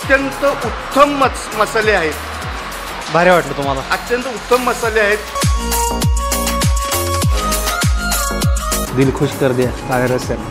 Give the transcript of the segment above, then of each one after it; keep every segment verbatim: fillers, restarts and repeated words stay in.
अत्यंत उत्तम मस मसाले आहेत. भारी वाटलं तुम्हाला? अत्यंत उत्तम मसाले आहेत. दिल खुश कर दिया सागर रस्त्याने.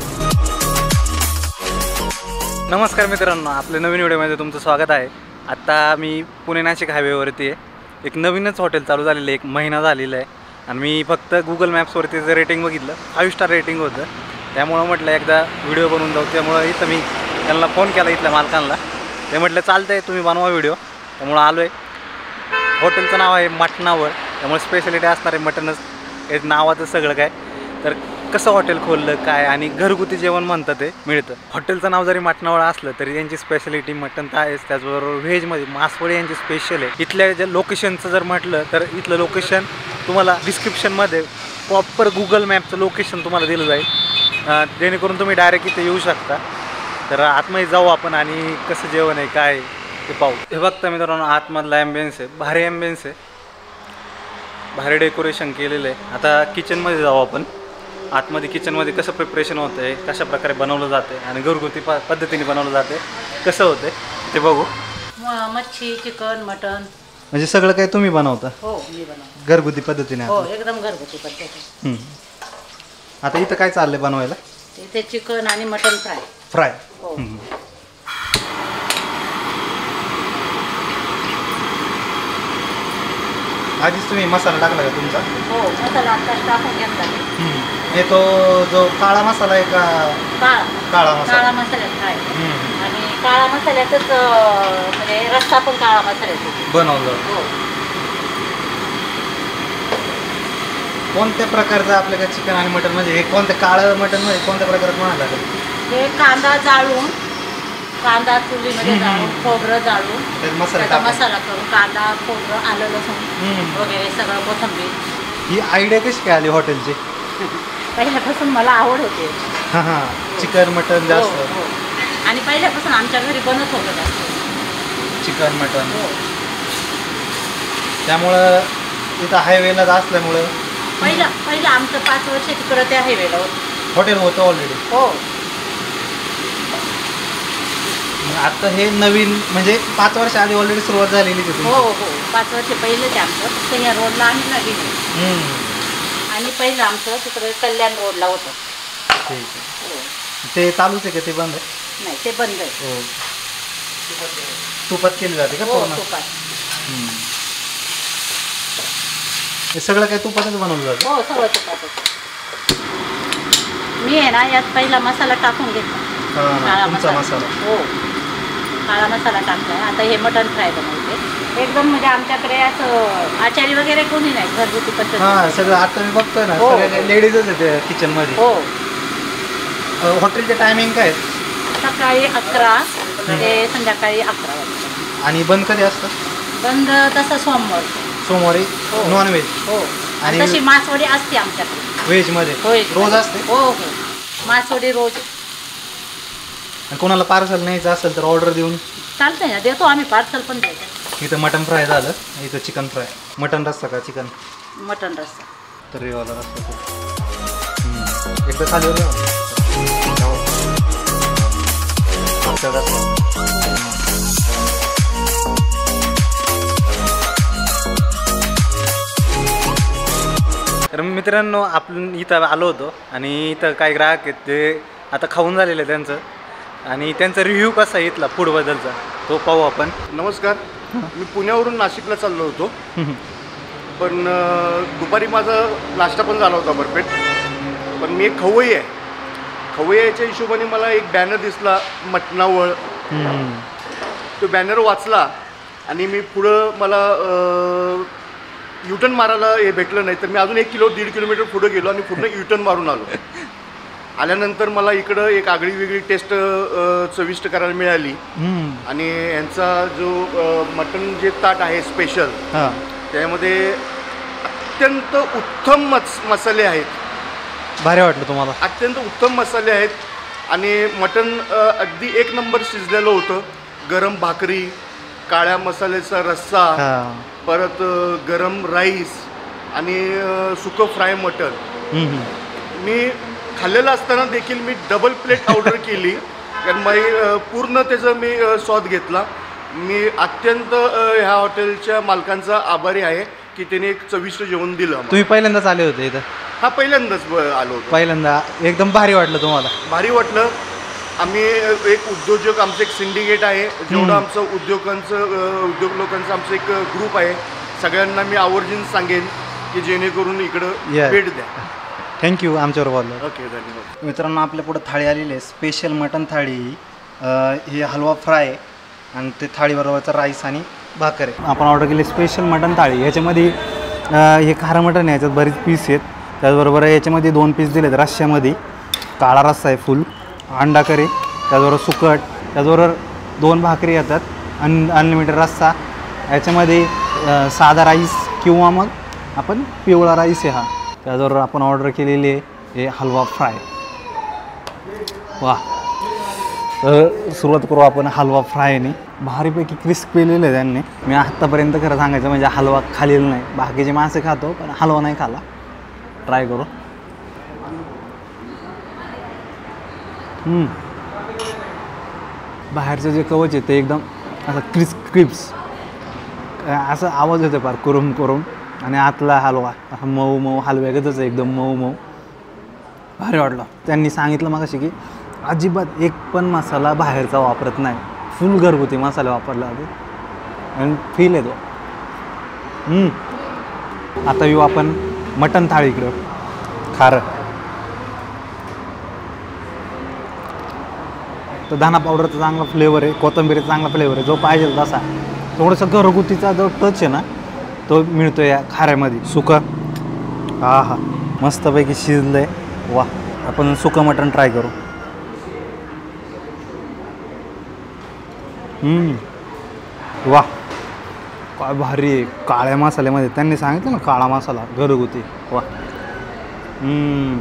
नमस्कार मित्रांनो, आपल्या नवीन व्हिडिओमध्ये तुमचं स्वागत आहे. आत्ता मी पुणे नाशिक हायवेवरती आहे. एक नवीनच हॉटेल चालू झालेलं आहे, एक महिना झालेला आहे आणि मी फक्त गुगल मॅप्सवरती जर रेटिंग बघितलं फाईव्ह स्टार रेटिंग होतं. त्यामुळं म्हटलं एकदा व्हिडिओ बनवून जाऊ. त्यामुळं इथं मी त्यांना फोन केला इथल्या मालकांना. ते म्हटलं चालतं आहे, तुम्ही बनवा व्हिडिओ. त्यामुळं आलो आहे. हॉटेलचं नाव आहे मटणावर, त्यामुळे स्पेशालिटी असणार आहे मटणच. हे नावाचं सगळं काय, तर कसं हॉटेल खोललं काय आणि घरगुती जेवण म्हणतं ते मिळतं. हॉटेलचं नाव जरी मटणावळ असलं तरी यांची स्पेशालिटी मटण तर आहेच. त्याचबरोबर व्हेजमध्ये मासवडी यांची स्पेशल आहे. इथल्या ज्या लोकेशनचं जर म्हटलं तर इथलं लोकेशन तुम्हाला डिस्क्रिप्शनमध्ये प्रॉपर गुगल मॅपचं लोकेशन तुम्हाला दिलं जाईल, जेणेकरून तुम्ही डायरेक्ट इथे येऊ शकता. तर आतमध्ये जाऊ आपण आणि कसं जेवण आहे काय ते पाहू. हे बघता मित्रांनो, आतमधला ॲम्बियन्स आहे, भारी ॲम्बियन्स आहे, भारी डेकोरेशन केलेलं आहे. आता किचनमध्ये जाऊ आपण. आतमध्ये किचनमध्ये कसं प्रिपरेशन होतं आहे, कशा प्रकारे बनवलं जाते आणि घरगुती प पद्धतीने बनवलं जाते, कसं होतं ते बघू. मच्छी, चिकन, मटन म्हणजे सगळं काही तुम्ही बनवता? हो, मी बनवतो घरगुती पद्धतीने. हो, एकदम घरगुती पद्धती. आता इथं काय चाललंय बनवायला? इथे चिकन आणि मटन फ्राय. फ्राय. हो. आधीच तुम्ही मसाला टाकला का तुमचा? हो, मसाला आत्ताच टाकून घेतला. हे तो जो काळा मसाला आहे का? काळा काळा मसाला. काळा मसाल्यात फ्राय आणि काळा मसाल्यातच म्हणजे रस्सा पण काळा मसाल्यात बनवलं. हो. कोणत्या प्रकारचं आपल्या चिकन आणि मटन, म्हणजे हे कोणत्या काळं मटन मध्ये कोणत्या प्रकारात म्हणाला? हे कांदा जाळून, कांदा चुलीमध्ये जाळून, खोबरं जाळून मसाला मसाला करून, कांदा, खोबरं, आलं, लसूण वगैरे सगळं, कोथिंबीर. ही आयडिया कशी काय आली हॉटेलची? पहिल्यापासून मला आवड होते. हां हां, चिकन मटन जास्त. हो, आणि पहिल्यापासून आमच्या घरी बनत होतं जास्त चिकन मटन. हो. त्यामुळं इथं हायवेला असल्यामुळं पहिलं पहिलं आमचं पाच वर्ष तिकडं त्या हायवेला होतं. हॉटेल होतं ऑलरेडी. हो. आता हे नवीन म्हणजे पाच वर्ष आधी ऑलरेडी सुरुवात झालेली होती. हो हो, पाच वर्ष पहिलं ते आमचं. फक्त या रोडला आम्ही नवीन आणि पहिलं आमचं तिकडे कल्याण रोडला होतं. ठीक आहे. हो. ते चालूच आहे का ते बंद आहे? नाही, ते बंद आहे. हो. तुपात केली जाते का? हो, पूर्ण तुपात. हे सगळं काय तुपातच बनवलं जातं? हो, सगळं तुपातच. मी आहे ना यात पहिला मसाला टाकून घेतला, काळा मसाला. हो, काळा मसाला टाकलाय. आता हे मटन फ्राय बनवते एकदम. म्हणजे आमच्याकडे असं आचारी वगैरे कोणी नाही, घरगुती पद्धत. हां, सगळं आता मी बघतोय ना, सगळे लेडीजच आहेत किचनमध्ये. हो. हॉटेलचे टायमिंग काय? सकाळी अकरा ते संध्याकाळी अकरा वाजता. आणि बंद कधी असतं? बंद तसं सोमवार सोमवारी. नॉनव्हेज? हो. आणि तशी मासवडी असते आमच्याकडे. व्हेजमध्ये रोज असते? हो हो, मासवडी रोज. कोणाला पार्सल न्यायचं असेल तर ऑर्डर देऊन चालतंय ना, देतो आम्ही पार्सल पण द्यायचं. इथं मटन फ्राय झालं, इथं चिकन फ्राय. मटन रस्सा का चिकन? मटन रस्सा. तर रेवाला रस्सा एकदा खाली तर मित्रांनो, आपण इथं आलो होतो आणि इथं काही ग्राहक आहेत ते आता खाऊन झालेलं आहे त्यांचं, आणि त्यांचा रिव्ह्यू कसा आहे इथला फूडबद्दलचा तो पाहू आपण. नमस्कार, मी पुण्यावरून नाशिकला चाललो होतो, पण दुपारी माझा नाश्ता पण झाला होता भरपेट. पण मी एक खवय्ये आहे. खवय्याच्या हिशोबाने मला एक बॅनर दिसला मटणावळ. तो बॅनर वाचला आणि मी पुढं मला युटर्न मारायला हे भेटलं नाही, तर मी अजून एक किलो दीड किलोमीटर पुढं गेलो आणि पुढं युटर्न मारून आलो. आल्यानंतर मला इकडं एक आगळी वेगळी टेस्ट चविष्ट करायला मिळाली. आणि यांचा जो मटण जे ताट आहे स्पेशल, त्यामध्ये अत्यंत उत्तम मस मसाले आहेत. भारी वाटलं तुम्हाला? अत्यंत उत्तम मसाले आहेत आणि मटण अगदी एक नंबर शिजलेलं होतं. गरम भाकरी, काळ्या मसाल्याचा रस्सा, परत गरम राईस आणि सुकं फ्राय मटण. मी खाल्लेलं असताना देखील मी डबल प्लेट ऑर्डर केली, कारण मी पूर्ण त्याचा मी स्वाद घेतला. मी अत्यंत अ, ह्या हॉटेलच्या मालकांचा आभारी आहे की त्याने एक चविष्ट जेवण दिलं आम्हाला. तुम्ही पहिल्यांदाच आले होते इथं? हा पहिल्यांदाच ब- आलो होतो. पहिल्यांदा एकदम भारी वाटलं तुम्हाला? भारी वाटलं. आम्ही एक उद्योजक, आमचं एक सिंडिकेट आहे, जेवढं आमचं उद्योगांचं अ, उद्योग लोकांचं आमचं एक ग्रुप आहे. सगळ्यांना मी आवर्जून सांगेन की जेणेकरून इकडं Yeah. भेट द्या. थँक्यू आमच्यावर बोललं. ओके, धन्यवाद. मित्रांनो, आपल्या पुढं थाळी आलेली आहे, स्पेशल मटन थाळी. ही हलवा फ्राय आणि ते थाळीबरोबरचा राईस आणि भाकर आहे. आपण ऑर्डर केली स्पेशल मटन थाळी. याच्यामध्ये अ, हे खारं मटन आहे, याच्यात बरीच पीस आहेत. त्याचबरोबर याच्यामध्ये दोन पीस दिलेत रश्श्यामध्ये. काळा रस्सा आहे फुल, अंडा करी, त्याचबरोबर सुकट, त्याचबरोबर दोन भाकरी येतात, अन अनलिमिटेड रस्सा. याच्यामध्ये अ, साधा राईस किंवा मग आपण पिवळा राईस आहे हा. त्याचबरोबर आपण ऑर्डर केलेली आहे हे हलवा फ्राय. वा, तर सुरुवात करू आपण हलवा फ्रायने. भारीपैकी क्रिस्प केलेलं आहे त्यांनी. मी आत्तापर्यंत खरं सांगायचं म्हणजे हलवा खाल्लेला नाही. बाकीचे मासे खातो पण हलवा नाही खाला. ट्राय करू. हम्म. बाहेरचं जे कवच आहे ते एकदम असं क्रिस्प क्रिप्स असं आवाज येतो फार कुरुम कुरुम, आणि आतला हलवा असा मऊ मऊ हलव्यागतच आहे, एकदम मऊ मऊ. भारी वाटलं. त्यांनी सांगितलं मगाशी की अजिबात एक पण मसाला बाहेरचा वापरत नाही, फुल घरगुती मसाला वापरला जातो आणि फील येतो. हम्म. आता येऊ आपण मटण थाळीकडं. खारं तर धना पावडरचा चांगला फ्लेवर आहे, कोथिंबीरचा चांगला फ्लेवर आहे, जो पाहिजे तसा. थोडंसं घरगुतीचा जो टच आहे ना तो मिळतो या खाऱ्यामध्ये. सुकं, हा हा मस्तपैकी शिजलं आहे. वा, आपण सुकं मटण ट्राय करू. हम्म. वा, काय भारी आहे. काळ्या मसाल्यामध्ये त्यांनी सांगितलं ना, काळा मसाला घरगुती. वा. हम्म.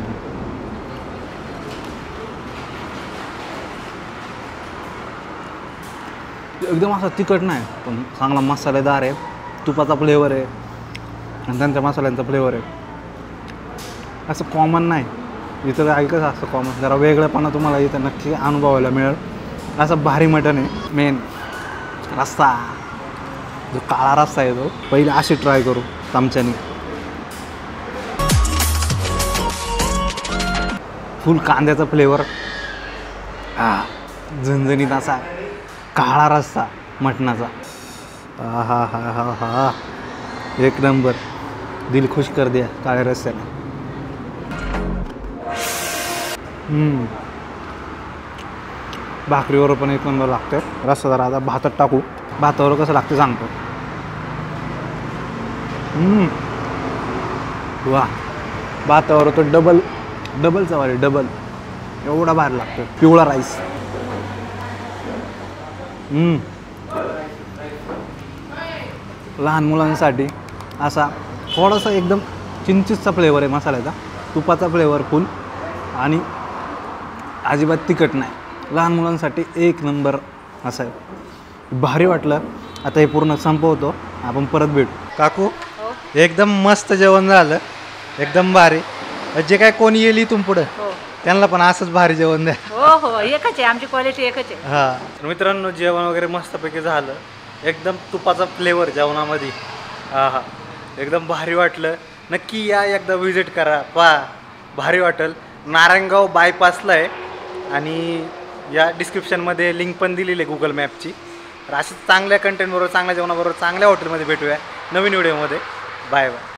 एकदम असा तिखट नाही पण चांगला मसालेदार आहे. तुपाचा फ्लेवर आहे आणि त्यांच्या मसाल्यांचा फ्लेवर आहे. असं कॉमन नाही इथं. ऐकच असं कॉमन, जरा वेगळंपणा तुम्हाला इथं नक्की अनुभवायला मिळेल. असं भारी मटण आहे. मेन रस्सा, जो काळा रस्सा आहे तो पहिले अशी ट्राय करू चमच्याने. फुल कांद्याचा फ्लेवर, हा झणझणीत असा काळा रस्सा मटणाचा. हा हा हा हा हा एक नंबर. दिल खुश कर द्या काळ्या रस्स्याने. हम्म. भाकरीवर पण एक नंबर लागतं. रस्सा जरा आता भातात टाकू. भातावर कसं लागतं सांगतो. हम्म. वा, भातावर तो डबल डबल चवारी डबल एवढा भारी लागतो. पिवळा राईस. हम्म. लहान मुलांसाठी असा थोडासा एकदम चिंचीचा फ्लेवर आहे मसाल्याचा, तुपाचा फ्लेवर फुल, आणि अजिबात तिखट नाही. लहान मुलांसाठी एक नंबर असं आहे. भारी वाटलं. आता हे पूर्ण संपवतो, आपण परत भेटू. काकू, एकदम मस्त जेवण झालं, एकदम भारी. जे काय कोणी येईल इथून पुढं हो त्यांना पण असंच भारी जेवण द्या. हो हो एकच आहे, आमची क्वालिटी एकच आहे. हां मित्रांनो, जेवण वगैरे मस्तपैकी झालं. एकदम तुपाचा फ्लेवर जेवणामध्ये. हा हा एकदम भारी वाटलं. नक्की या, एकदा विजिट करा, पहा भारी वाटेल. नारायणगाव बायपासला आहे आणि या डिस्क्रिप्शनमध्ये लिंक पण दिलेली आहे गुगल मॅपची. तर अशाच चांगल्या कंटेंटबरोबर, चांगल्या जेवणाबरोबर, चांगल्या हॉटेलमध्ये भेटूया नवीन व्हिडिओमध्ये. Bye bye.